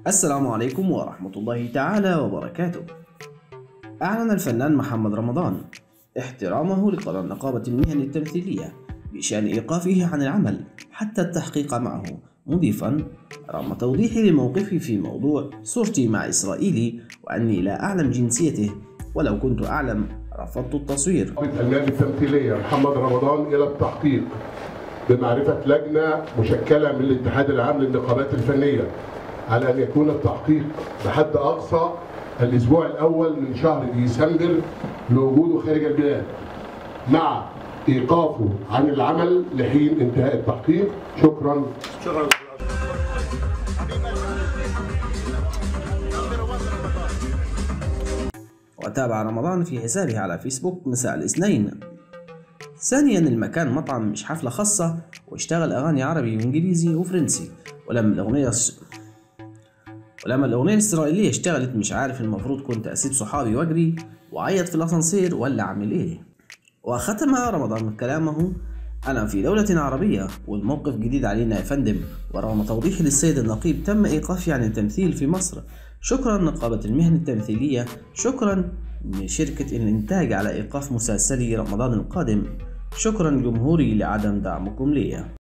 السلام عليكم ورحمة الله تعالى وبركاته. أعلن الفنان محمد رمضان احترامه لقرار نقابة المهن التمثيلية بشأن إيقافه عن العمل حتى التحقيق معه، مضيفا: رغم توضيحي لموقفي في موضوع صورتي مع إسرائيلي وأني لا أعلم جنسيته، ولو كنت أعلم رفضت التصوير. نقابة المهن التمثيلية محمد رمضان إلى التحقيق بمعرفة لجنة مشكلة من الاتحاد العام للنقابات الفنية على أن يكون التحقيق بحد أقصى الأسبوع الأول من شهر ديسمبر لوجوده خارج البلاد، مع إيقافه عن العمل لحين انتهاء التحقيق. شكرا. وتابع رمضان في حسابه على فيسبوك مساء الاثنين: ثانيا، المكان مطعم مش حفلة خاصة، واشتغل أغاني عربي وإنجليزي وفرنسي، ولما الأغنية الإسرائيلية اشتغلت مش عارف المفروض كنت أسيب صحابي وأجري وأعيط في الأسانسير ولا أعمل إيه؟ وختم رمضان من كلامه: أنا في دولة عربية والموقف جديد علينا يا فندم، ورغم توضيحي للسيد النقيب تم إيقافي عن التمثيل في مصر. شكرا نقابة المهن التمثيلية، شكرا لشركة الإنتاج على إيقاف مسلسلي رمضان القادم، شكرا جمهوري لعدم دعمكم لي.